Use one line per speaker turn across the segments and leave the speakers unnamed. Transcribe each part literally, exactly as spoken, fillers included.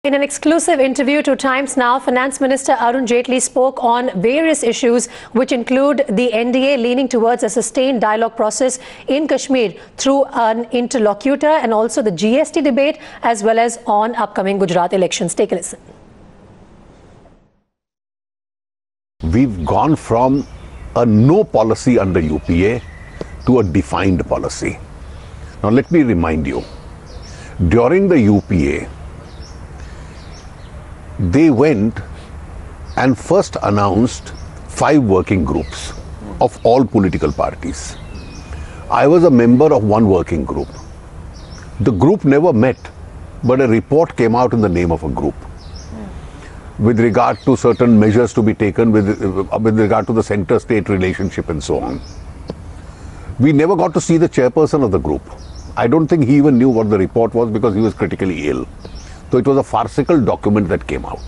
In an exclusive interview to Times Now, Finance Minister Arun Jaitley spoke on various issues which include the N D A leaning towards a sustained dialogue process in Kashmir through an interlocutor and also the G S T debate as well as on upcoming Gujarat elections. Take a listen.
We've gone from a no policy under U P A to a defined policy. Now let me remind you, during the U P A, they went and first announced five working groups of all political parties. I was a member of one working group. The group never met, but a report came out in the name of a group with regard to certain measures to be taken with, uh, with regard to the center-state relationship and so on. We never got to see the chairperson of the group. I don't think he even knew what the report was because he was critically ill. So it was a farcical document that came out.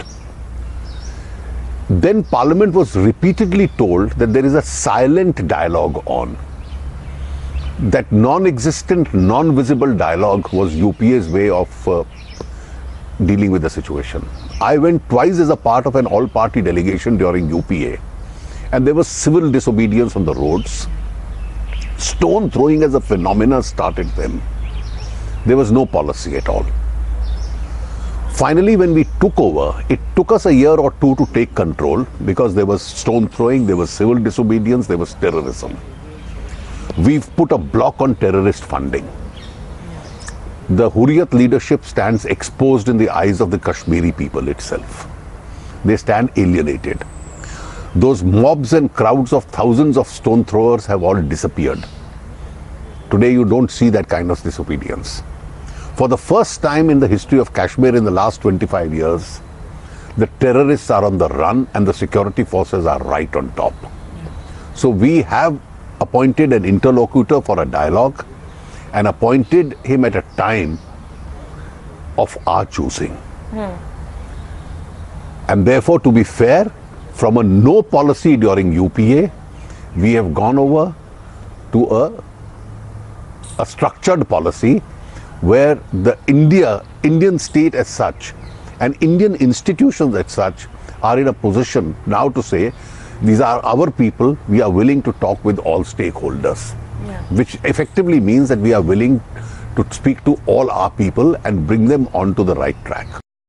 Then Parliament was repeatedly told that there is a silent dialogue on. That non-existent, non-visible dialogue was U P A's way of uh, dealing with the situation. I went twice as a part of an all-party delegation during U P A, and there was civil disobedience on the roads. Stone throwing as a phenomenon started then. There was no policy at all. Finally, when we took over, it took us a year or two to take control because there was stone throwing, there was civil disobedience, there was terrorism. We've put a block on terrorist funding. The Hurriyat leadership stands exposed in the eyes of the Kashmiri people itself. They stand alienated. Those mobs and crowds of thousands of stone throwers have all disappeared. Today you don't see that kind of disobedience. For the first time in the history of Kashmir in the last twenty-five years, the terrorists are on the run and the security forces are right on top. So we have appointed an interlocutor for a dialogue and appointed him at a time of our choosing. Hmm. And therefore, to be fair, from a no policy during U P A, we have gone over to a, a structured policy where the India, Indian state as such and Indian institutions as such are in a position now to say, these are our people, we are willing to talk with all stakeholders, yeah. Which effectively means that we are willing to speak to all our people and bring them onto the right track.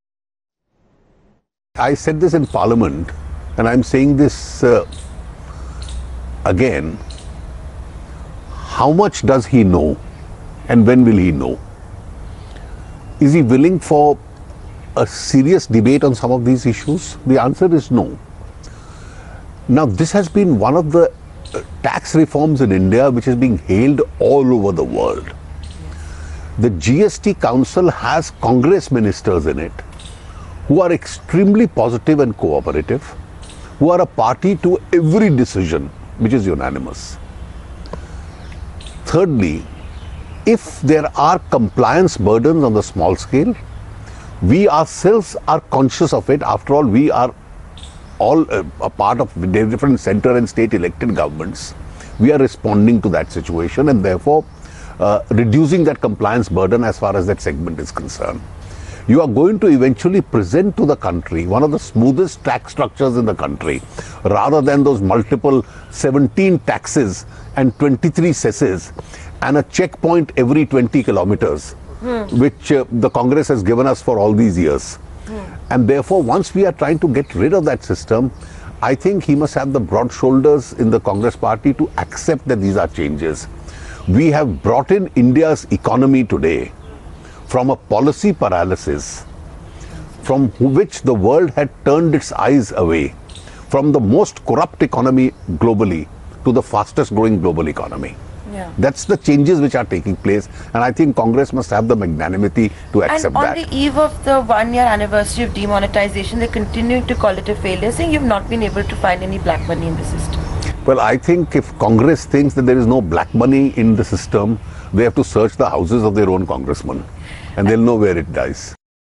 I said this in Parliament and I'm saying this uh, again. How much does he know and when will he know? Is he willing for a serious debate on some of these issues? The answer is no. Now, this has been one of the tax reforms in India which is being hailed all over the world. The G S T Council has Congress ministers in it who are extremely positive and cooperative, who are a party to every decision which is unanimous. Thirdly, if there are compliance burdens on the small scale, we ourselves are conscious of it. After all, we are all uh, a part of different center and state elected governments. We are responding to that situation and therefore uh, reducing that compliance burden as far as that segment is concerned. You are going to eventually present to the country one of the smoothest tax structures in the country, rather than those multiple seventeen taxes and twenty-three cesses and a checkpoint every twenty kilometers, hmm. which uh, the Congress has given us for all these years. Hmm. And therefore, once we are trying to get rid of that system, I think he must have the broad shoulders in the Congress party to accept that these are changes. We have brought in India's economy today from a policy paralysis from which the world had turned its eyes away, from the most corrupt economy globally to the fastest growing global economy. Yeah. That's the changes which are taking place, and I think Congress must have the magnanimity to accept that.
And on that. The eve of the one-year anniversary of demonetization, they're continuing to call it a failure, saying you've not been able to find any black money in the system.
Well, I think if Congress thinks that there is no black money in the system, they have to search the houses of their own congressmen, and they'll know where it lies.